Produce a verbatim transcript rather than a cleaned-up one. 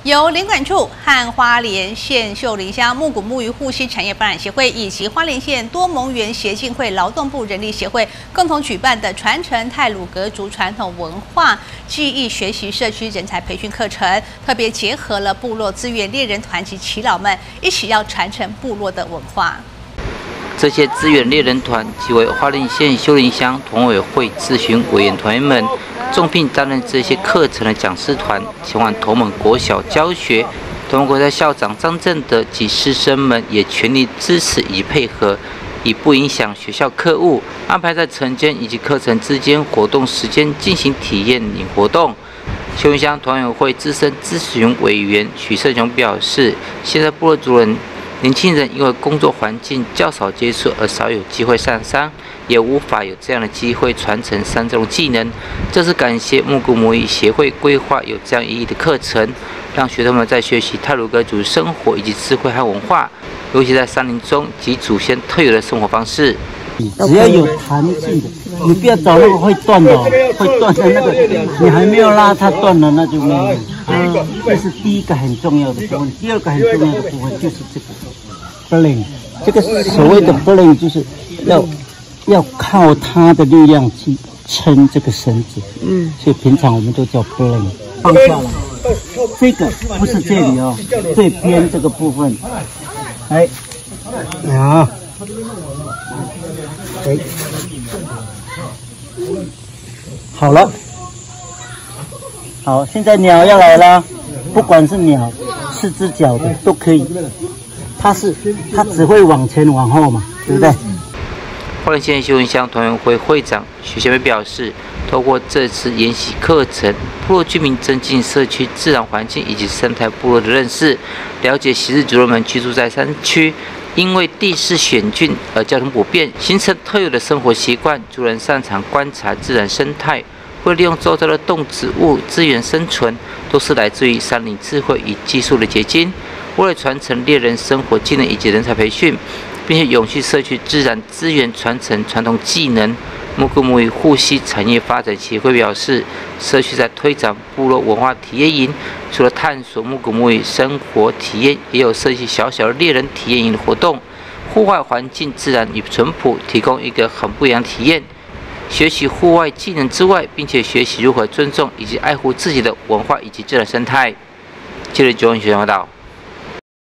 由林管处和花莲县秀林乡木谷木鱼护溪产业发展协会以及花莲县多蒙园协进会劳动部人力协会共同举办的传承太鲁阁族传统文化技艺学习社区人才培训课程，特别结合了部落资源猎人团及耆老们一起要传承部落的文化。 这些资源猎人团即为花莲县秀林乡团委会咨询委员团员们。 重聘担任这些课程的讲师团前往头门国小教学，头门国小校长张正德及师生们也全力支持以及配合，以不影响学校课务，安排在晨间以及课程之间活动时间进行体验领活动。秀林乡团委会资深咨询委员许胜雄表示，现在部落族人。 年轻人因为工作环境较少接触，而少有机会上山，也无法有这样的机会传承山中技能。这是感谢木谷母语协会规划有这样意义的课程，让学生们在学习太鲁阁族生活以及智慧和文化，尤其在山林中及祖先特有的生活方式。 只要有弹性的，你不要找那个会断的、会断的那个，你还没有拉它断了，那就没有。啊，这是第一个很重要的部分，第二个很重要的部分就是这个。 blend， 这个所谓的 blend 就是要要靠它的力量去撑这个绳子，嗯，所以平常我们都叫 blend。放下来，这个不是这里哦，这边这个部分，哎，啊，哎，好了，好，现在鸟要来了，不管是鸟，四只脚的都可以。 它是，它只会往前往后嘛，对不对？ 花莲县秀林乡团员会会长许贤伟表示，透过这次研习课程，部落居民增进社区自然环境以及生态部落的认识，了解昔日族人们居住在山区，因为地势险峻而交通不便，形成特有的生活习惯。族人擅长观察自然生态，会利用周遭的动植物资源生存，都是来自于山林智慧与技术的结晶。 为了传承猎人生活技能以及人才培训，并且永续社区自然资源传承传统技能，木谷母语护溪产业发展协会表示，社区在推展部落文化体验营，除了探索木谷母语生活体验，也有设计小小的猎人体验营的活动，户外环境自然与淳朴，提供一个很不一样的体验。学习户外技能之外，并且学习如何尊重以及爱护自己的文化以及自然生态。记者九文学报道。